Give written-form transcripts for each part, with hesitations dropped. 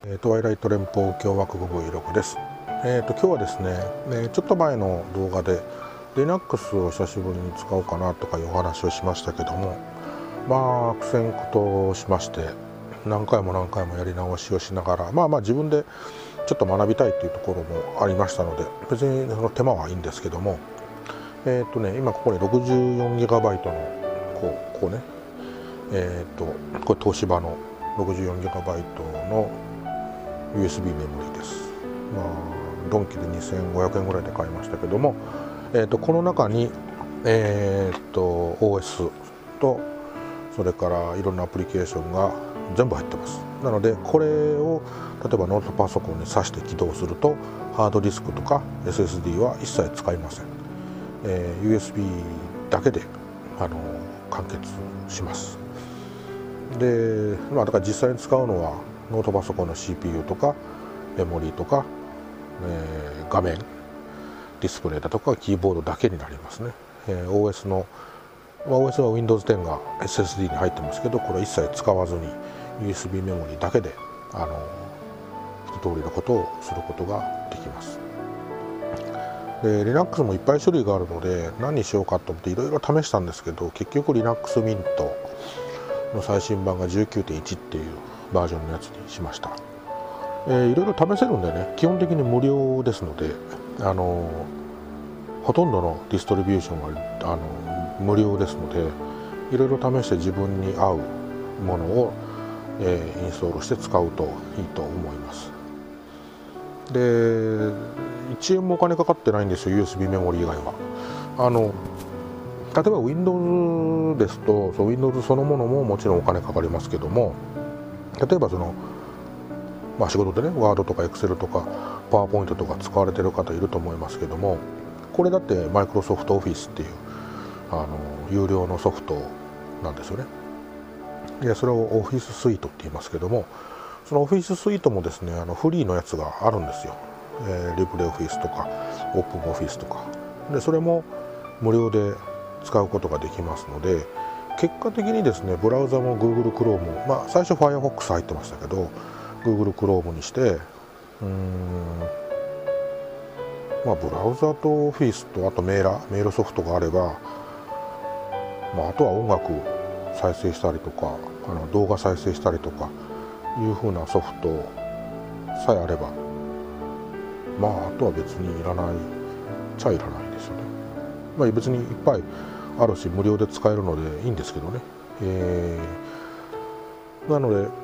トワイライト連邦共和国 Vlog です。今日はですね、ちょっと前の動画で Linux を久しぶりに使おうかなとかいうお話をしましたけども、悪戦苦闘しまして何回もやり直しをしながら自分でちょっと学びたいというところもありましたので、別にその手間はいいんですけども、今ここに 64GB のこうね、これ東芝の 64GB のUSB メモリーです。ドンキで2500円ぐらいで買いましたけども、この中に、OS とそれからいろんなアプリケーションが全部入ってます。なのでこれを例えばノートパソコンに挿して起動するとハードディスクとか SSD は一切使いません。USB だけで完結します。で、だから実際に使うのはノートパソコンの CPU とかメモリーとか、画面ディスプレイだとかキーボードだけになりますね。OS は Windows 10が SSD に入ってますけど、これ一切使わずに USB メモリーだけで一通りのことをすることができます。で Linux もいっぱい種類があるので何にしようかと思っていろいろ試したんですけど、結局 Linux Mint の最新版が 19.1 っていうバージョンのやつにしました。いろいろ試せるんでね、基本的に無料ですので、ほとんどのディストリビューションは無料ですので、いろいろ試して自分に合うものを、インストールして使うといいと思います。で、1円もお金かかってないんですよ、 USB メモリー以外は。例えば Windows ですと、Windows そのものももちろんお金かかりますけども、例えば仕事でね、ワードとかエクセルとかパワーポイントとか使われてる方いると思いますけども、これだってマイクロソフトオフィスっていう有料のソフトなんですよね。でそれをオフィススイートって言いますけども、そのオフィススイートもですね、フリーのやつがあるんですよ。リブレオフィスとかオープンオフィスとかで、それも無料で使うことができますので、結果的にですね、ブラウザも Google Chrome、最初 Firefox 入ってましたけど Google Chrome にして、ブラウザとオフィスとあとメールソフトがあれば、あとは音楽再生したりとか動画再生したりとかいう風なソフトさえあれば、あとは別にいらないっちゃいらないですよね。別にいっぱいあるし無料で使えるのでいいんですけどね。なので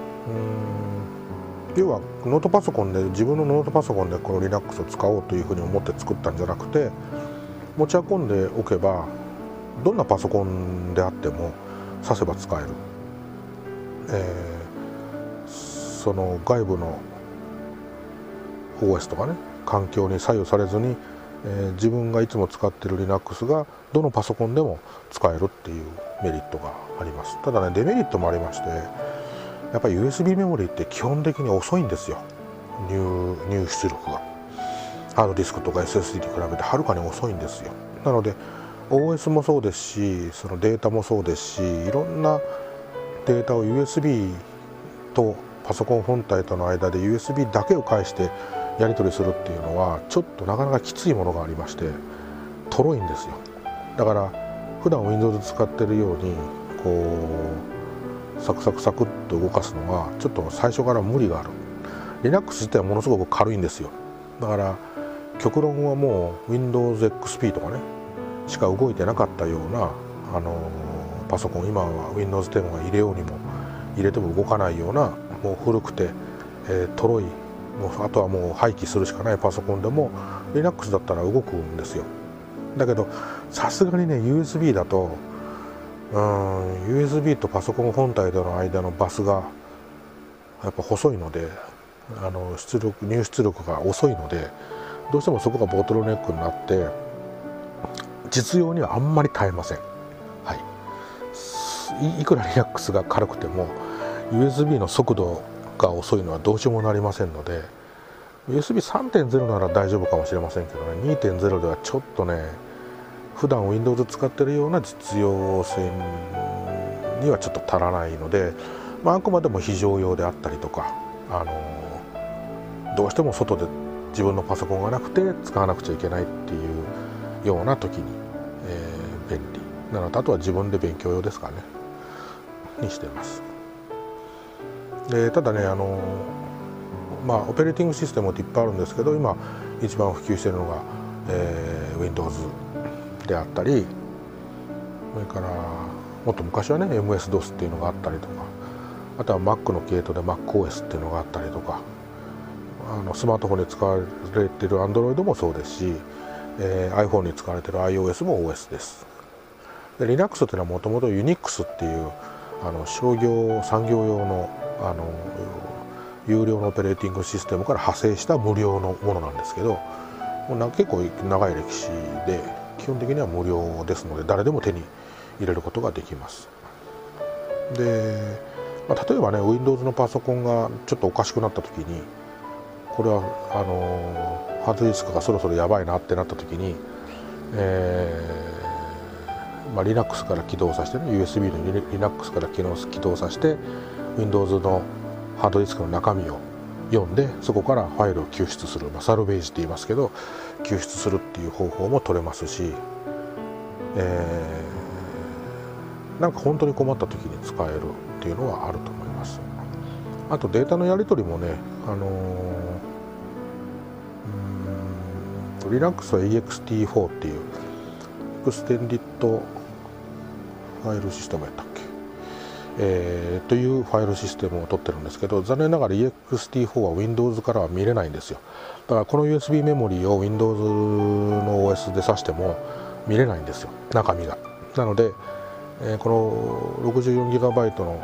要はノートパソコンで、自分のノートパソコンでこの Linux を使おうというふうに思って作ったんじゃなくて、持ち運んでおけばどんなパソコンであっても挿せば使える。その外部の OS とかね、環境に左右されずに、自分がいつも使っている Linux がどのパソコンでも使えるっていうメリットがあります。ただね、デメリットもありまして、やっぱり USB メモリーって基本的に遅いんですよ。入出力がハードディスクとか SSD に比べてはるかに遅いんですよ。なので OS もそうですし、そのデータもそうですし、いろんなデータを USB とパソコン本体との間で USB だけを介してやり取りするっていうのはちょっとなかなかきついものがありまして、とろいんですよ。だから普段 Windows 使ってるようにサクサクサクっと動かすのがちょっと最初から無理がある。 Linux 自体はものすごく軽いんですよ。だから極論はもう Windows XP とかねしか動いてなかったようなパソコン、今は Windows 10が入れようにも入れても動かないような、もう古くて、とろい、あとはもう廃棄するしかないパソコンでも Linux だったら動くんですよ。だけどさすがにね USB だとUSB とパソコン本体との間のバスがやっぱ細いので、入出力が遅いので、どうしてもそこがボトルネックになって実用にはあんまり耐えません。いくら Linux が軽くても USB の速度が遅いのはどうしようもなりませんので、 USB3.0 なら大丈夫かもしれませんけどね、 2.0 ではちょっとね、普段 Windows 使ってるような実用性にはちょっと足らないので、あくまでも非常用であったりとか、 どうしても外で自分のパソコンがなくて使わなくちゃいけないっていうような時に、便利なのと、あとは自分で勉強用ですかねにしています。でただねオペレーティングシステムっていっぱいあるんですけど、今一番普及しているのが、Windows であったり、それからもっと昔はね MS-DOS っていうのがあったりとか、あとは Mac の系統で MacOS っていうのがあったりとか、スマートフォンで使われている Android もそうですし、iPhone に使われている iOS も OS です。で Linux っていうのはもともと Unix っていう商業産業用の有料のオペレーティングシステムから派生した無料のものなんですけど、結構長い歴史で基本的には無料ですので誰でも手に入れることができます。で、例えばね Windows のパソコンがちょっとおかしくなった時に、これはハードディスクがそろそろやばいなってなった時に、Linux から起動させてね USB の Linux から起動させて Windows のハードディスクの中身を読んで、そこからファイルを救出する、サルベージって言いますけど救出するっていう方法も取れますし、なんか本当に困った時に使えるっていうのはあると思います。あとデータのやり取りもね、Linux は EXT4 っていうエクステンディッドファイルシステムやったっけ、というファイルシステムを取ってるんですけど、残念ながら EXT4 は Windows からは見れないんですよ。だからこの USB メモリーを Windows の OS で挿しても見れないんですよ、中身が。なので、この 64GB の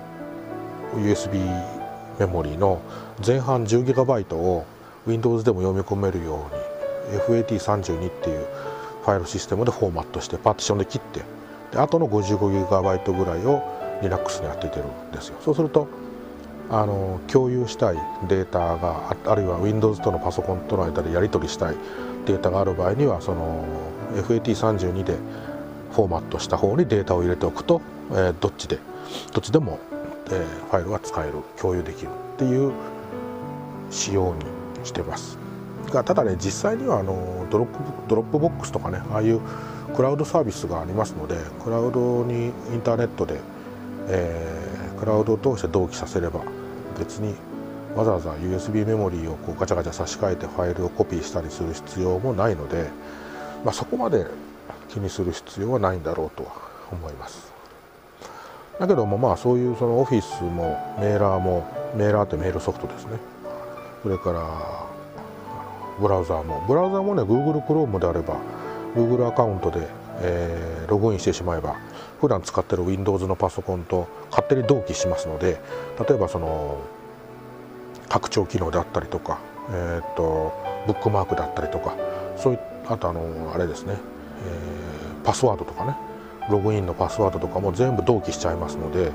USB メモリーの前半 10GB を Windows でも読み込めるように FAT32 っていうファイルシステムでフォーマットしてパーティションで切って、であとの 55GB ぐらいを Linux に当ててるんですよ。そうすると共有したいデータが あるいは Windows とのパソコンとの間でやり取りしたいデータがある場合には、その FAT32 でフォーマットした方にデータを入れておくと、どっちでも、ファイルが使える、共有できるっていう仕様にしてますが、ただね実際にはドロップボックスとかね、ああいうクラウドサービスがありますので、クラウドにインターネットで、クラウドを通して同期させれば、別にわざわざ USB メモリーをこうガチャガチャ差し替えてファイルをコピーしたりする必要もないので、そこまで気にする必要はないんだろうとは思います。だけどもそういうそのオフィスもメーラーってメールソフトですね。それからブラウザーもね Google Chrome であれば Google アカウントで、ログインしてしまえば普段使ってる Windows のパソコンと勝手に同期しますので、例えばその拡張機能であったりとか、ブックマークだったりとか、あとあれですね、パスワードとかね、ログインのパスワードとかも全部同期しちゃいますので、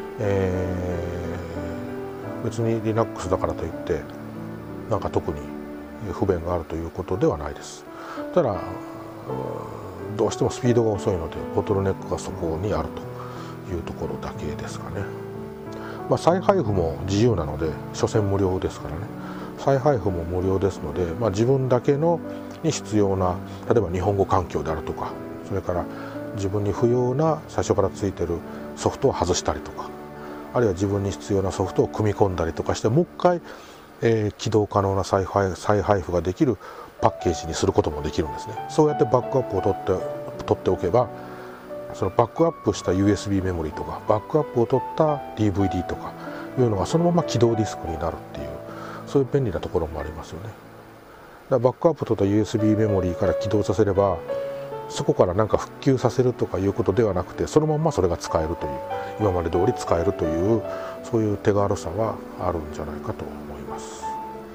別に Linux だからといってなんか特に不便があるということではないです。ただどうしてもスピードが遅いのでボトルネックがそこにあるというところだけですかね。再配布も自由なので、所詮無料ですからね。再配布も無料ですので、自分だけに必要な、例えば日本語環境であるとか、それから自分に不要な最初からついてるソフトを外したりとか、あるいは自分に必要なソフトを組み込んだりとかして、もう一回、起動可能な再配布ができるパッケージにすることもできるんですね。そうやってバックアップを取っておけば、そのバックアップした USB メモリーとかバックアップを取った DVD とかいうのがそのまま起動ディスクになるっていう、そういう便利なところもありますよね。だからバックアップ取った USB メモリーから起動させれば、そこから何か復旧させるとかいうことではなくて、そのまんまそれが使えるという、今まで通り使えるという、そういう手軽さはあるんじゃないかと思います。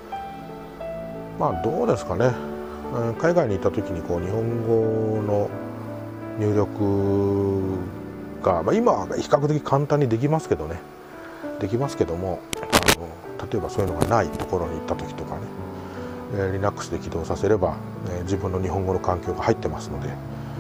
どうですかね、海外に行った時にこう日本語の入力が、今は比較的簡単にできますけどね、例えばそういうのがないところに行った時とかね、Linux で起動させれば、自分の日本語の環境が入ってますので、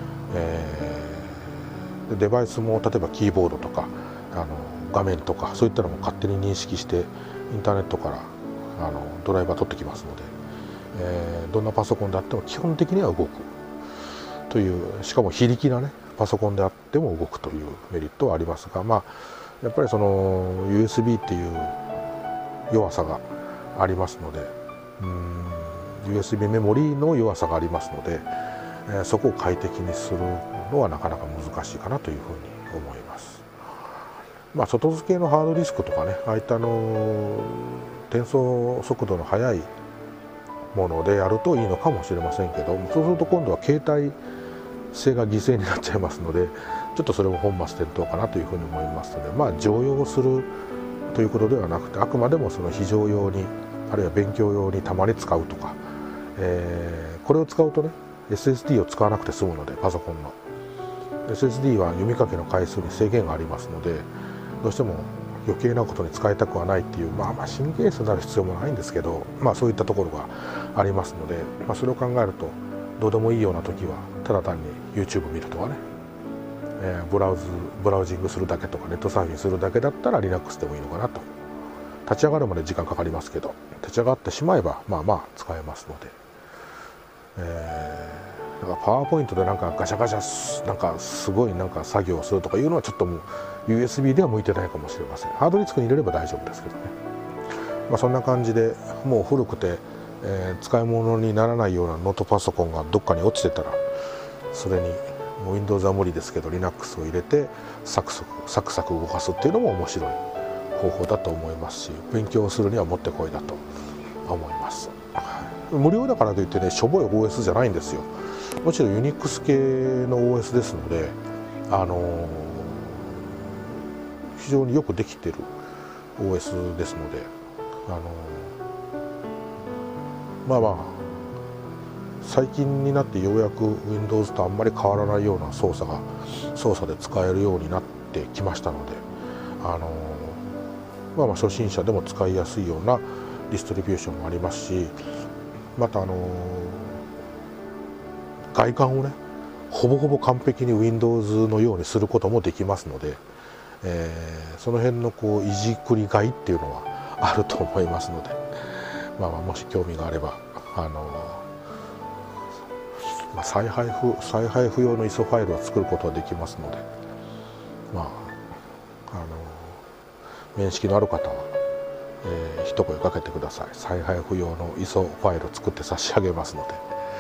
デバイスも例えばキーボードとか画面とかそういったのも勝手に認識してインターネットからドライバー取ってきますので、どんなパソコンであっても基本的には動くという、しかも非力なねパソコンであっても動くというメリットはありますが、やっぱりその USB っていう弱さがありますので、USB メモリーの弱さがありますので、そこを快適にするのはなかなか難しいかなというふうに思います。外付けのハードディスクとかね、ああいった転送速度の速いものでやるといいのかもしれませんけど、そうすると今度は携帯性が犠牲になっちゃいますので、ちょっとそれも本末転倒かなというふうに思いますので、常用するということではなくて、あくまでもその非常用に、あるいは勉強用にたまに使うとか、これを使うとね SSD を使わなくて済むので、パソコンの SSD は読み書きの回数に制限がありますので、どうしても余計なことに使いたくはないっていう、神経質になる必要もないんですけど、そういったところがありますので、それを考えるとどうでもいいような時はただ単に YouTube 見るとかね、ブラウジングするだけとかネットサーフィンするだけだったら Linux でもいいのかなと。立ち上がるまで時間かかりますけど、立ち上がってしまえば使えますので、だからパワーポイントでなんかガシャガシャなんかすごいなんか作業をするとかいうのはちょっともう USB では向いてないかもしれません。ハードディスクに入れれば大丈夫ですけどね。そんな感じで、もう古くて、使い物にならないようなノートパソコンがどっかに落ちてたら、それにもう Windows は無理ですけど Linux を入れてサクサク動かすっていうのも面白い方法だと思いますし、勉強するにはもってこいだと思います。無料だからといってね、しょぼい OS じゃないんですよ。もちろん Unix 系の OS ですので、非常によくできてる OS ですので、最近になってようやく Windows とあんまり変わらないような操作で使えるようになってきましたので、初心者でも使いやすいようなディストリビューションもありますし、また外観をねほぼほぼ完璧に Windows のようにすることもできますので、その辺のいじくりがいっていうのはあると思いますので、もし興味があれば再配布用の ISO ファイルを作ることはできますので、面識のある方は、一声かけてください。再配布用の ISO ファイルを作って差し上げますので、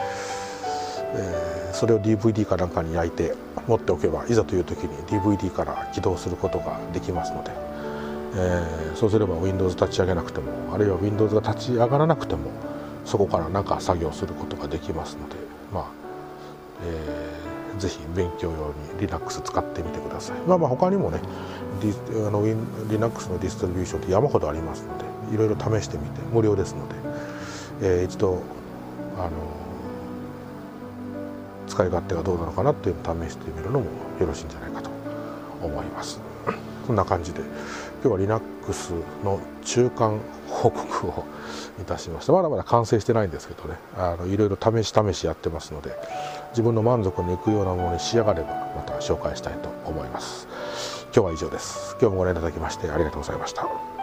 それを DVD かなんかに焼いて持っておけば、いざという時に DVD から起動することができますので、そうすれば Windows 立ち上げなくても、あるいは Windows が立ち上がらなくても、そこから何か作業することができますので、ぜひ勉強用に Linux 使ってみてください。他にもね、Linux のディストリビューションって山ほどありますので、いろいろ試してみて、無料ですので、一度使い勝手がどうなのかなっていうのを試してみるのもよろしいんじゃないかと思います。こんな感じで今日は Linux の中間報告をいたしました。まだまだ完成してないんですけどね、いろいろ試しやってますので、自分の満足にいくようなものに仕上がればまた紹介したいと思います。今日は以上です。今日もご覧いただきましてありがとうございました。